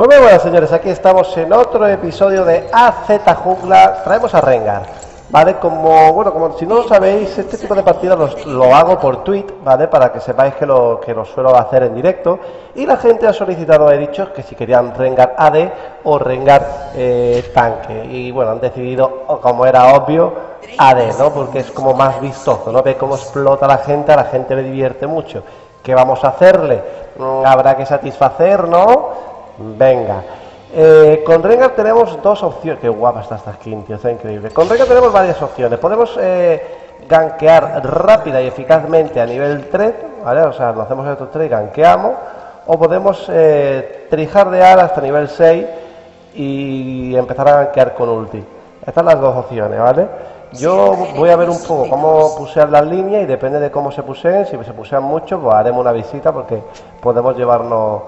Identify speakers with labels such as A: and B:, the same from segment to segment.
A: Pues muy buenas, señores, aquí estamos en otro episodio de AZ Jungla. Traemos a Rengar, ¿vale? Como si no lo sabéis, este tipo de partidas lo hago por tweet, ¿vale? Para que sepáis que lo suelo hacer en directo. Y la gente ha solicitado, he dicho, que si querían Rengar AD o Rengar tanque. Y bueno, han decidido, como era obvio, AD, ¿no? Porque es como más vistoso, ¿no? Ve cómo explota a la gente le divierte mucho. ¿Qué vamos a hacerle? Habrá que satisfacer, ¿no? Venga, con Rengar tenemos dos opciones. Qué guapa está esta skin, tío, está increíble. Con Rengar tenemos varias opciones. Podemos gankear rápida y eficazmente a nivel 3, ¿vale? O sea, nos hacemos estos 3 y gankeamos. O podemos trijardear hasta nivel 6 y empezar a gankear con ulti. Estas son las dos opciones, ¿vale? Yo voy a ver un poco cómo pusear las líneas y depende de cómo se puseen. Si se pusean mucho, pues haremos una visita porque podemos llevarnos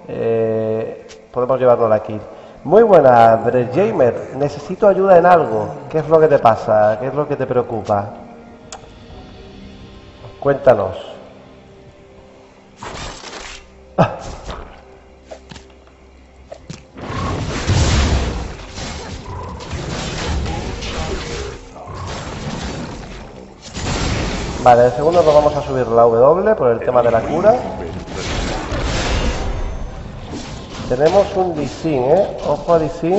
A: aquí. Muy buena, Jamer. Necesito ayuda en algo. ¿Qué es lo que te pasa? ¿Qué es lo que te preocupa? Cuéntanos. Vale, de segundo nos vamos a subir la W por el tema de la cura. Tenemos un Lee Sin, ojo a Lee Sin.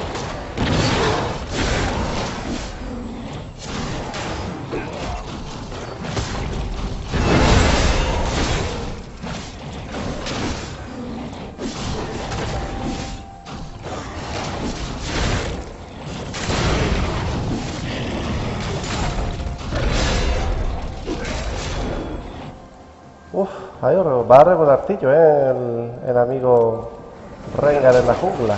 A: Uf, ahí va a regularcillo, el amigo Rengar en la jungla.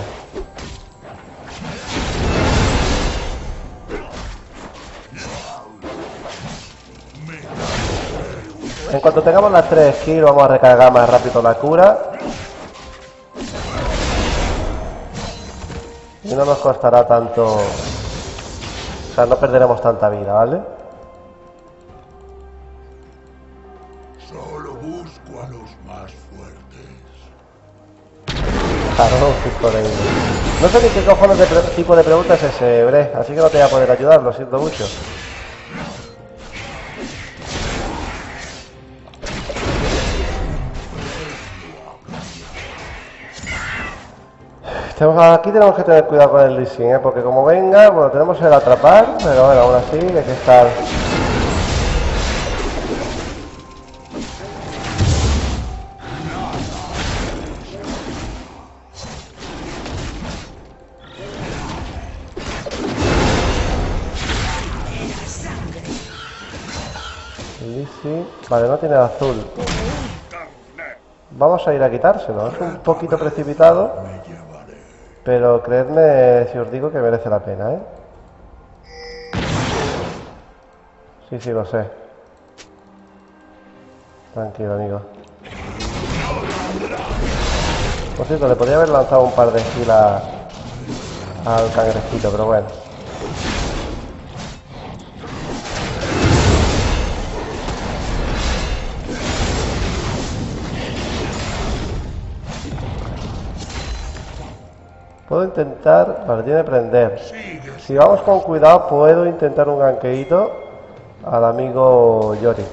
A: En cuanto tengamos las 3 kills vamos a recargar más rápido la cura. Y no nos costará tanto. O sea, no perderemos tanta vida, ¿vale?
B: Solo busco a los más fuertes.
A: Claro, por ahí. No sé ni qué cojones de tipo de pregunta es ese, Bre, así que no te voy a poder ayudar, lo siento mucho. Aquí tenemos que tener cuidado con el Lee Sin, porque como venga, bueno, tenemos el atrapar, pero bueno, aún así hay que estar. Vale, no tiene azul. Vamos a ir a quitárselo. Es un poquito precipitado, pero creedme si os digo que merece la pena, ¿eh? Sí, lo sé. Tranquilo, amigo. Por cierto, le podría haber lanzado un par de kills al cangrejito, pero bueno. Puedo intentar, vale, tiene que prender. Si vamos con cuidado, puedo intentar un ganqueito al amigo Yorick.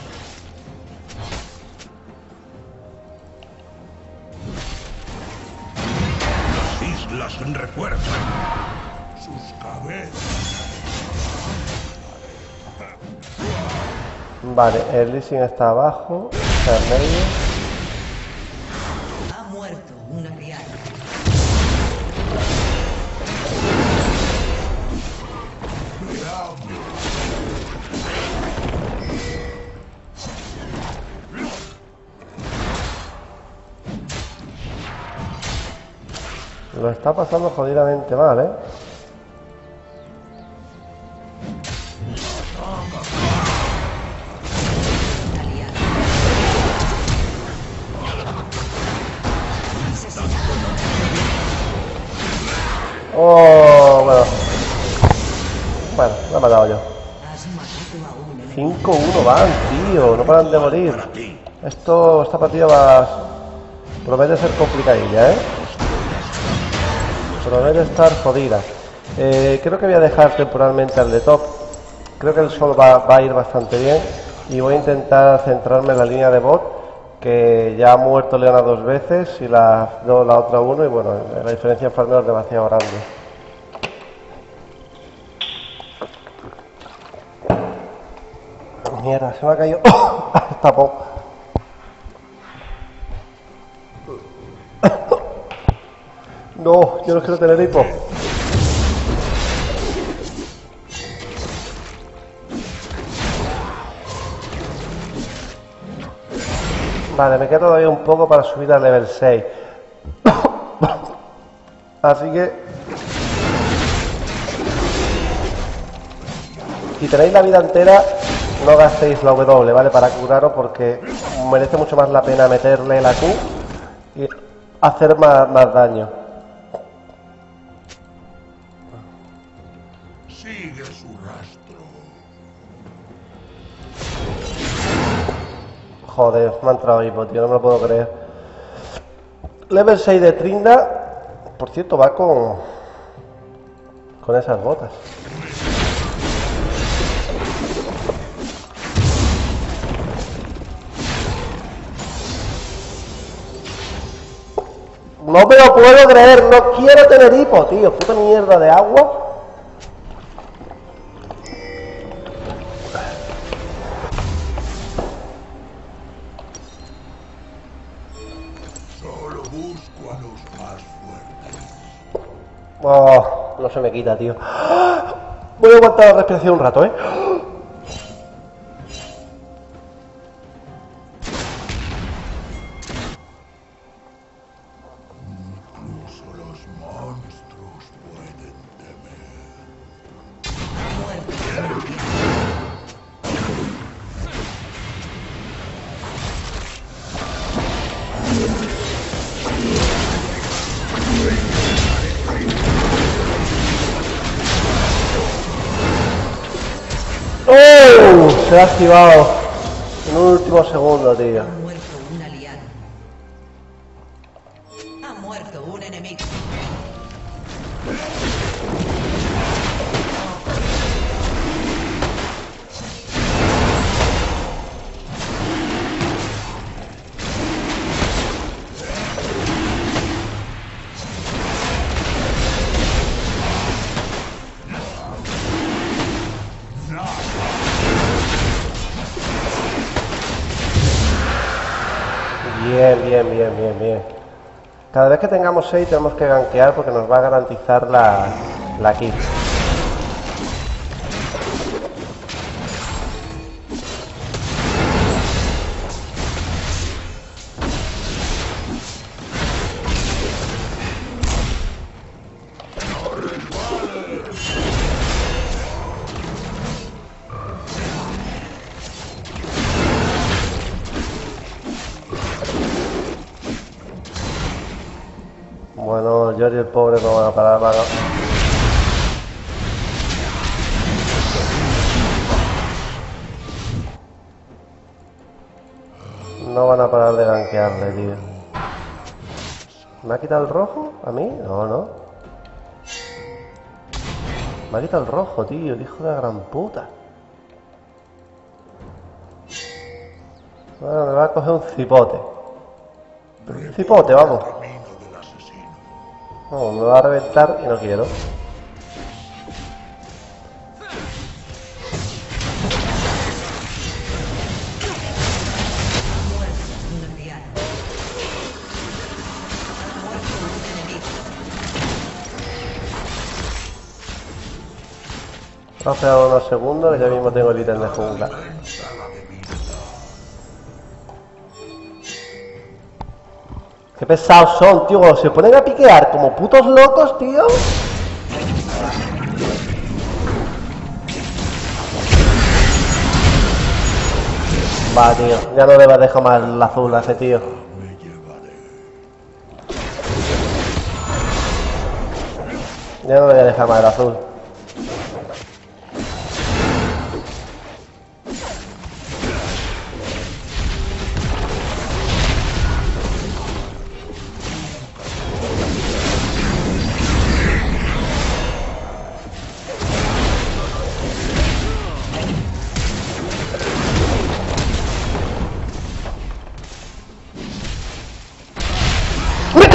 B: Las islas refuerzan sus cabezas.
A: Vale, el Lee Sin está abajo, está en medio.
C: Ha muerto una criada.
A: Lo está pasando jodidamente mal, ¿eh? Oh, bueno, lo he matado yo. 5-1 van, tío, no paran de morir. Esta partida promete ser complicadilla, ¿eh? Promete estar jodida. Creo que voy a dejar temporalmente al de top. Creo que el sol va a ir bastante bien. Y voy a intentar centrarme en la línea de bot, que ya ha muerto Leona 2 veces y la otra 1. Y bueno, la diferencia en farmeo es demasiado grande. Mierda, se me ha caído esta pop. No, yo no quiero tener hipo. Vale, me queda todavía un poco para subir al level 6. Así que... si tenéis la vida entera, no gastéis la W, ¿vale? Para curaros, porque merece mucho más la pena meterle la Q y hacer más daño.
B: Sigue su rastro.
A: Joder, me ha entrado hipo, tío, no me lo puedo creer. Level 6 de Trinda, por cierto, va con esas botas. No me lo puedo creer, no quiero tener hipo, tío. Puta mierda de agua.
B: Solo busco a los más fuertes.
A: Oh, no se me quita, tío. Voy a aguantar la respiración un rato, ¿eh?
B: Incluso los monstruos pueden temer.
A: ¡Oh! Se ha activado en un último segundo, tío.
C: Ha muerto un aliado. Ha muerto un enemigo.
A: Bien. Cada vez que tengamos 6 tenemos que gankear porque nos va a garantizar la kill. Bueno, Jory el pobre no va a parar, mano. No van a parar de gankearle, tío. ¿Me ha quitado el rojo? ¿A mí? No. Me ha quitado el rojo, tío, el hijo de la gran puta. Bueno, me va a coger un cipote. Un cipote, vamos.
B: Camino del asesino.
A: No, me va a reventar y no quiero.
C: Un aliado. Ha muerto un enemigo.
A: Vamos a esperar unos segundos que ya mismo tengo el ítem de jungla.
B: Alimenta la debilidad.
A: Qué pesados son, tío. Se ponen a piquear como putos locos, tío. Va, tío. Ya no le va a dejar más el azul a ese tío.
B: Me llevaré.
A: Ya no le voy a dejar más el azul.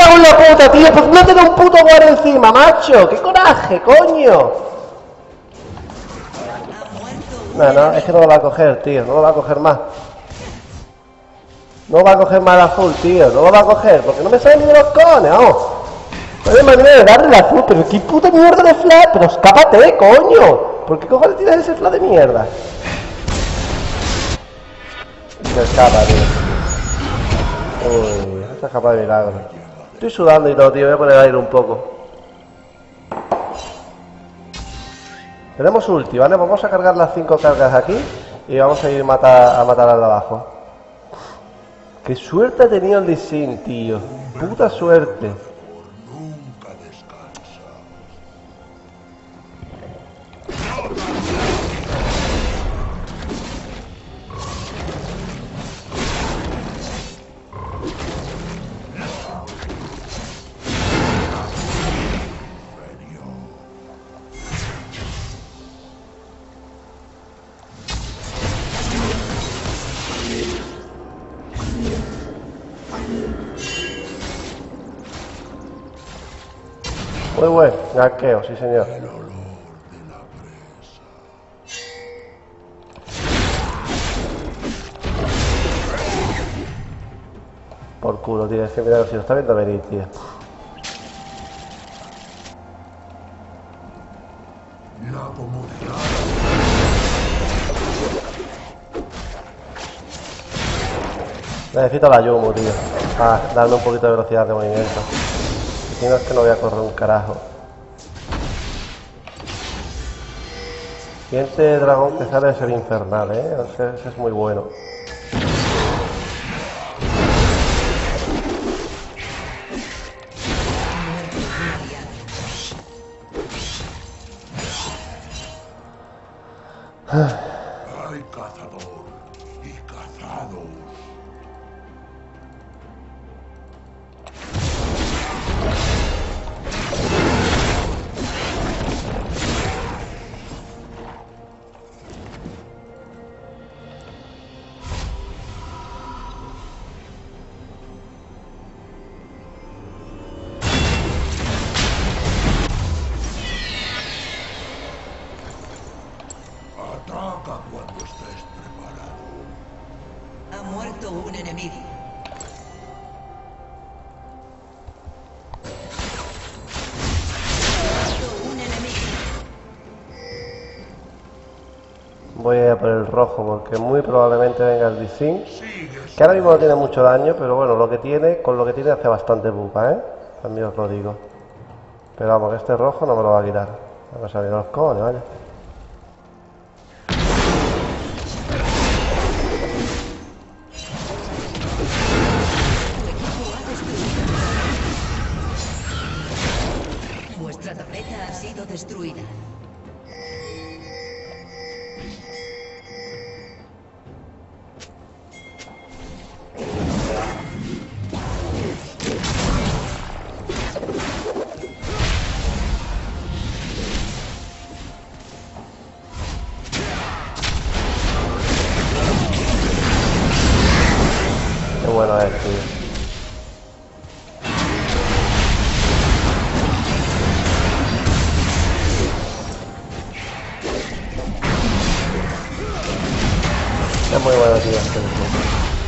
A: cago en la puta, tío! ¡Pues no te da un puto guard encima, macho! ¡Qué coraje, coño!
C: Ha muerto un
A: No, no,
C: enemigo.
A: es que no lo va a coger, tío. No lo va a coger más. No va a coger más el azul, tío. No lo va a coger, porque no me sale ni de los cojones, vamos. No hay manera de darle el azul, pero qué puta mierda de flash. Pero escápate, coño. ¿Por qué cojones tiras ese flash de mierda? Se escapa, tío. Uy, esta escapa de milagro. Estoy sudando y todo, tío. Voy a poner el aire un poco. Tenemos ulti, ¿vale? Vamos a cargar las 5 cargas aquí y vamos a ir a matar al de abajo. Qué suerte ha tenido el Lee Sin, tío. Puta suerte.
B: Nunca descansa.
A: Muy buen, ganqueo, sí señor.
B: El olor de la presa.
A: Por culo, tío. Es que mira si lo está viendo venir, tío.
B: La comodidad.
A: Necesito la Yumu, tío. Para darle un poquito de velocidad de movimiento. Si no es que no voy a correr un carajo. Siguiente dragón que sale es el infernal, ese es muy bueno.
B: Hay cazador y cazados. Ataca cuando estés preparado.
C: Ha muerto un enemigo. Ha muerto un enemigo.
A: Voy a ir a por el rojo porque muy probablemente venga el Lee Sin.
B: Sigues.
A: Que ahora mismo no tiene mucho daño, pero bueno, lo que tiene, con lo que tiene hace bastante pupa, También os lo digo. Pero vamos, que este rojo no me lo va a quitar. Vamos a salir los cojones, vaya.
C: Vuestra tableta ha sido destruida.
A: Qué bueno es, tío. Es muy bueno, tío. Este Lee Sin.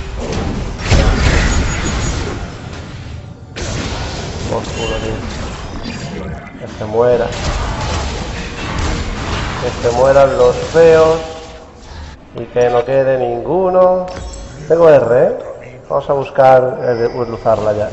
A: Por culo, tío. Que se muera. Que se mueran los feos. Y que no quede ninguno. Tengo R, Vamos a buscar usarla ya.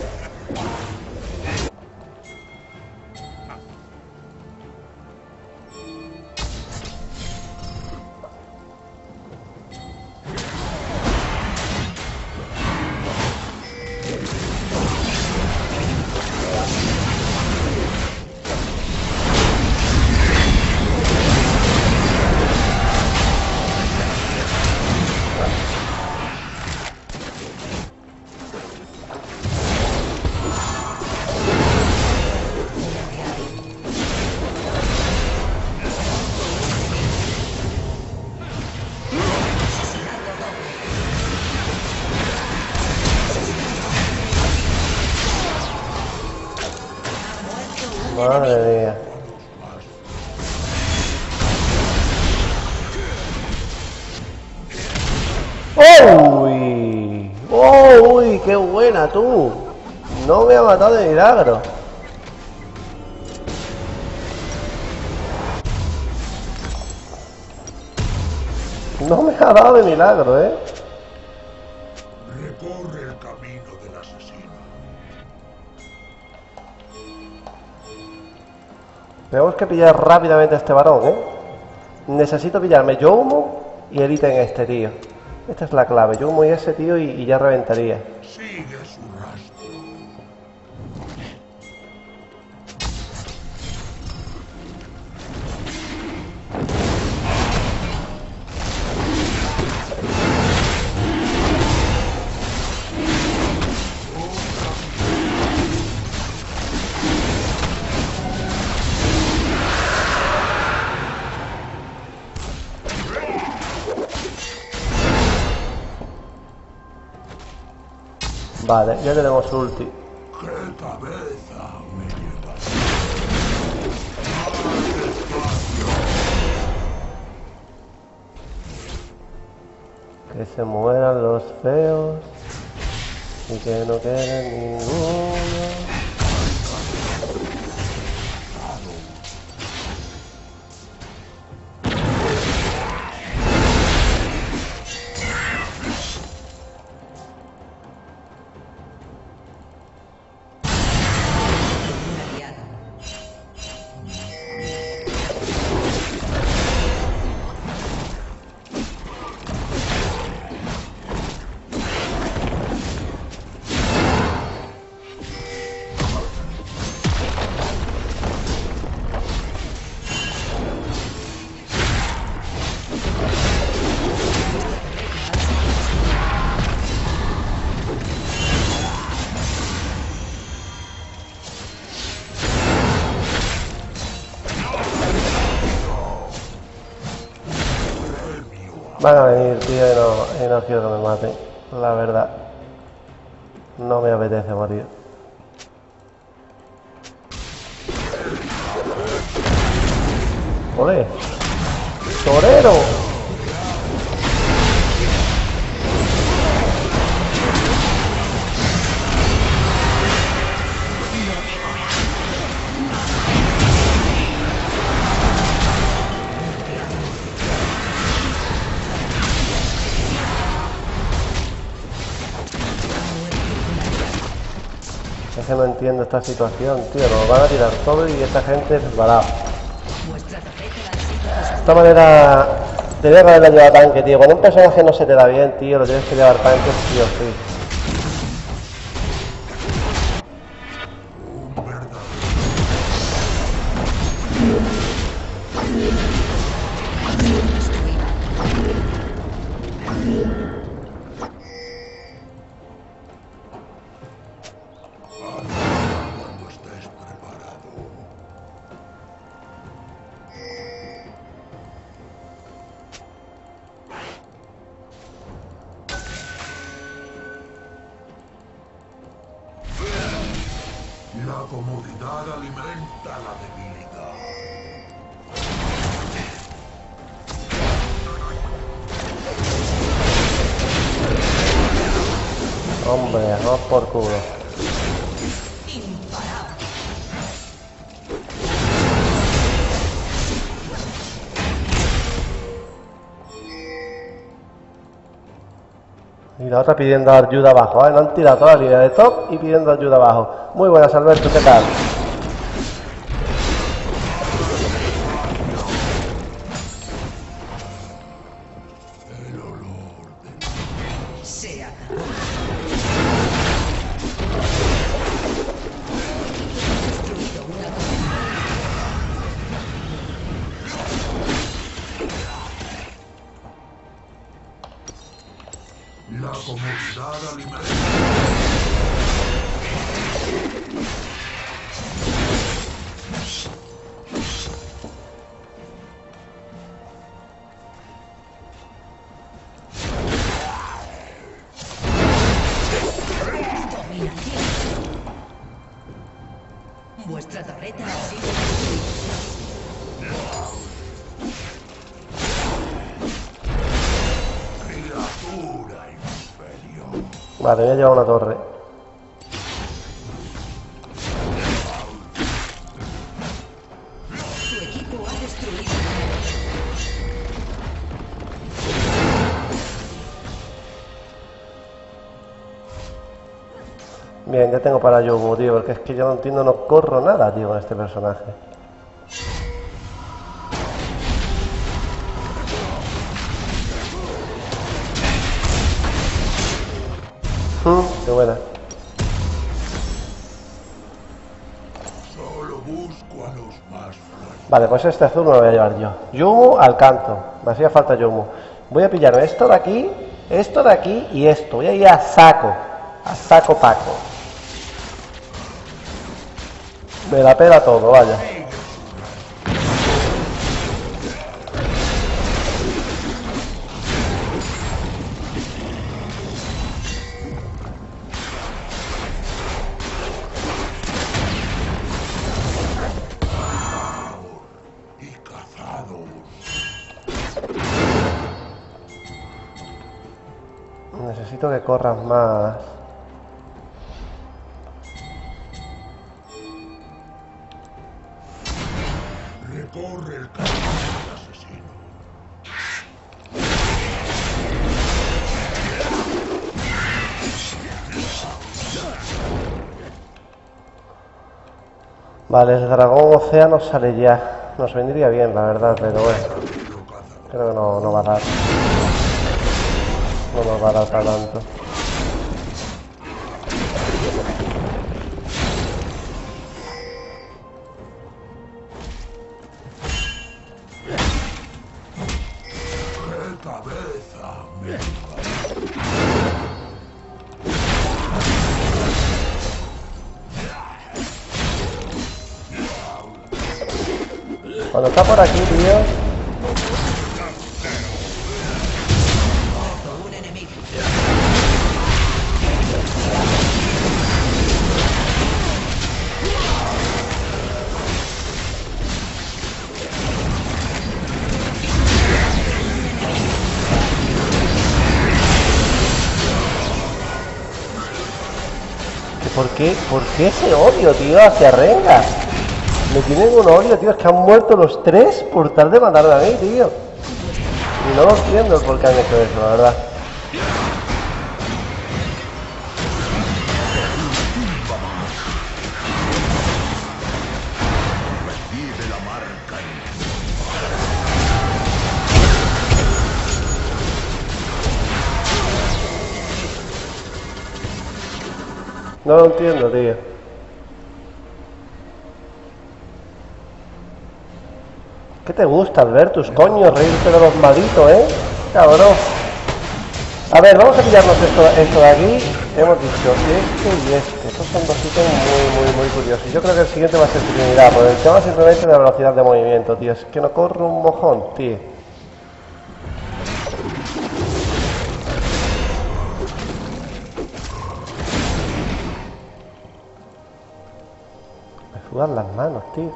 A: Madre mía. ¡Uy! ¡Uy! ¡Qué buena tú! No me ha matado de milagro. No me ha dado de milagro, ¿eh?
B: Recorre el camino del asesino.
A: Tenemos que pillar rápidamente a este varón, ¿eh? Necesito pillarme Youmo y el ítem este, tío. Esta es la clave. Youmo y ese, tío, y ya reventaría.
B: Sigue su rastro.
A: Vale, ya tenemos ulti.
B: ¡Qué cabeza me llevas!
A: Que se mueran los feos y que no quede ninguno. Van a venir, tío, y no quiero que me maten. La verdad. No me apetece morir. ¡Olé! ¡Torero! Es que no entiendo esta situación, tío. Nos van a tirar todo y esta gente resbalada. De esta manera, tenía que haberla llevado tanque, tío. Cuando un personaje no se te da bien, tío, lo tienes que llevar tanque sí o sí.
B: Cuando estés preparado. La comodidad alimenta la debilidad.
A: Hombre, vamos por culo. Y la otra pidiendo ayuda abajo, ¿eh? No han tirado toda la línea de top y pidiendo ayuda abajo. Muy buenas, Alberto, ¿qué tal?
B: El olor de
C: Se acabó. Destruido una
B: la comodidad alimenta.
C: Vuestra torreta ha sido destruida.
B: Criatura inferior.
A: Vale, voy a llevar una torre.
C: Tu equipo ha destruido.
A: Bien, ya tengo para Yomu, tío, porque es que yo no entiendo, no corro nada, tío, con este personaje. Qué buena.
B: Solo busco a los más fuertes.
A: Vale, pues este azul me lo voy a llevar yo. Yomu al canto. Me hacía falta Yomu. Voy a pillarme esto de aquí y esto. Voy a ir a saco. A saco Paco. Me la pela todo, vaya.
B: Y cazados.
A: Necesito que corras más.
B: Recorre el camino del asesino.
A: Vale, el dragón océano sale ya. Nos vendría bien, la verdad, pero bueno. Creo que no va a dar. No nos va a dar para tanto.
B: ¡Qué cabeza! Me
A: Cuando está por aquí, tío.
C: Un enemigo.
A: ¿Por qué ese odio, tío, hacia Rengar? Me tienen un odio, tío, es que han muerto los tres por tal de matarme a mí, tío. Y no lo entiendo el por qué han hecho eso, la verdad.
B: recibe la marca.
A: No lo entiendo, tío. ¿Qué te gusta, Albertus, coño? Reírte de los malditos, ¿eh? Cabrón. A ver, vamos a pillarnos esto de aquí. Hemos dicho este y este. Estos son dos ítems muy curiosos. Yo creo que el siguiente va a ser Trinidad, por el tema simplemente de la velocidad de movimiento, tío. Es que no corro un mojón, tío. Me sudan las manos, tío.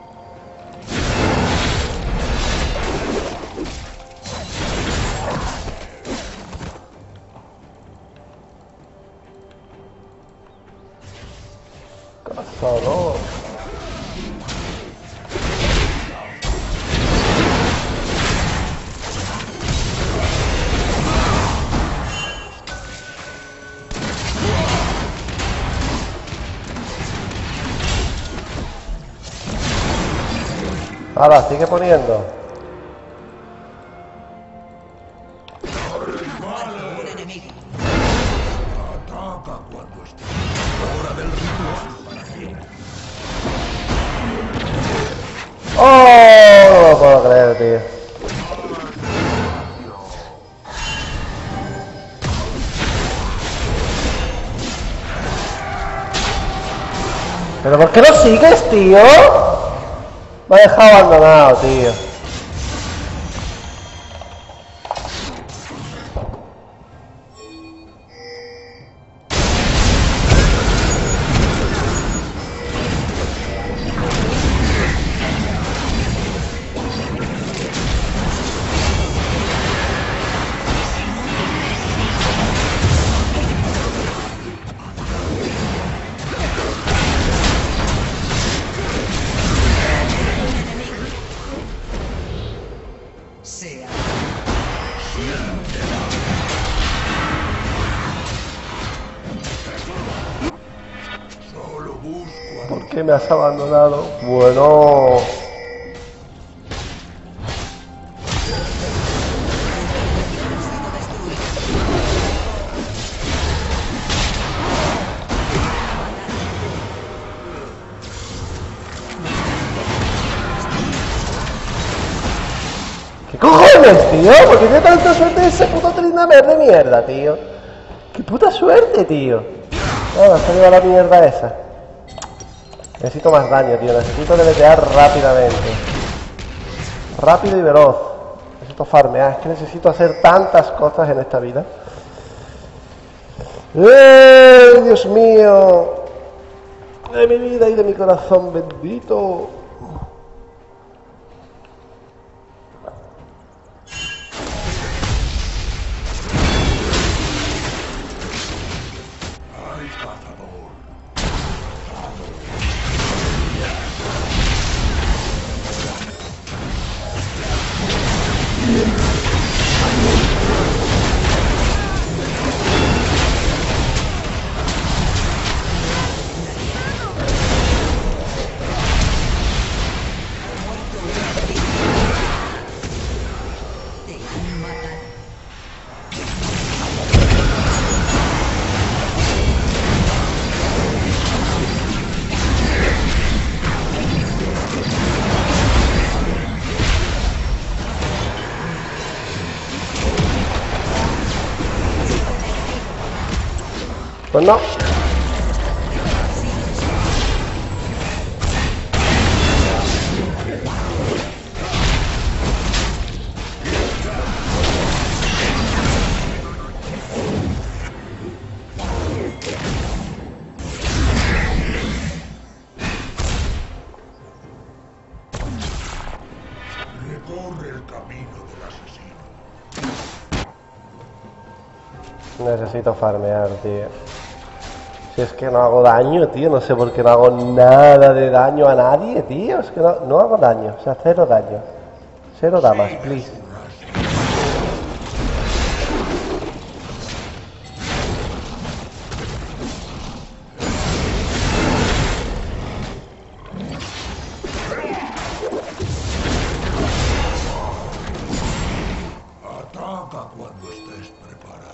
A: Cazador. Ahora, sigue poniendo.
C: Un enemigo.
B: Ataca cuando esté. Hora del ritual para ti.
A: ¡Oh! No lo puedo creer, tío. ¿Pero por qué no sigues, tío? Me ha dejado abandonado, tío. que me has abandonado. Bueno. ¿Qué cojones, tío? ¿Por qué tiene tanta suerte ese puto Tryndamere de mierda, tío? ¡Qué puta suerte, tío! No, se lleva la mierda esa. Necesito más daño, tío. Necesito deletear rápidamente. Rápido y veloz. Necesito farmear. Es que necesito hacer tantas cosas en esta vida. Dios mío! De mi vida y de mi corazón bendito.
B: Hay cazador.
C: Te han matado.
A: Pues no.
B: Recorre el camino del asesino.
A: Necesito farmear, tío. Si es que no hago daño, tío. No sé por qué no hago nada de daño a nadie, tío. Es que no hago daño. O sea, cero daño. Cero damas, please.
B: Ataca cuando estés preparado.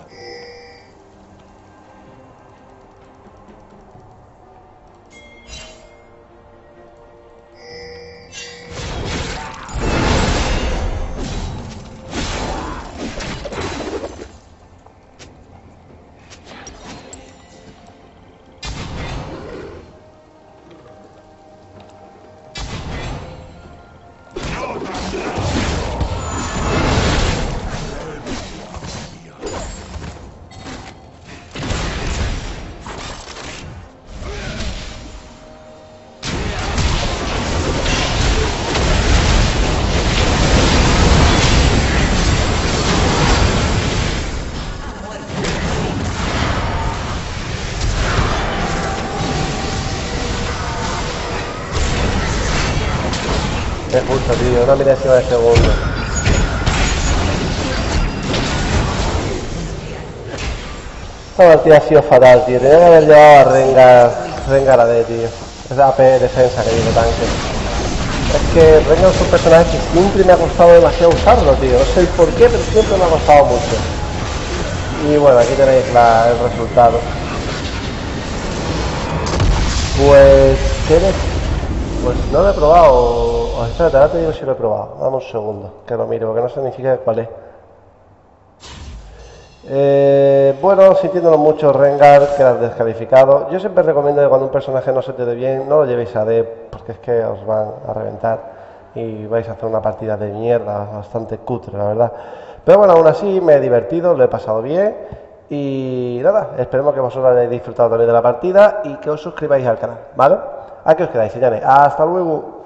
A: Es justo, tío. Una milésima de segundo. Esta partida ha sido fatal, tío. Tenía que haber llevado a Rengar AD, tío. Es AP defensa que digo tanque. Es que Rengar es un personaje que siempre me ha costado demasiado usarlo, tío. No sé el por qué, pero siempre me ha costado mucho. Y bueno, aquí tenéis el resultado. Pues, ¿qué le... Pues no lo he probado. O espérate, ahora te digo si lo he probado. Dame un segundo, que lo mire, porque no sé ni siquiera cuál es. Bueno, sintiéndolo mucho, Rengar, quedas descalificado. Yo siempre recomiendo que cuando un personaje no se te dé bien, no lo llevéis a D, porque es que os van a reventar y vais a hacer una partida de mierda bastante cutre, la verdad. Pero bueno, aún así me he divertido, lo he pasado bien. Y nada, esperemos que vosotros hayáis disfrutado también de la partida y que os suscribáis al canal, ¿vale? Aquí os quedáis, señores. Hasta luego.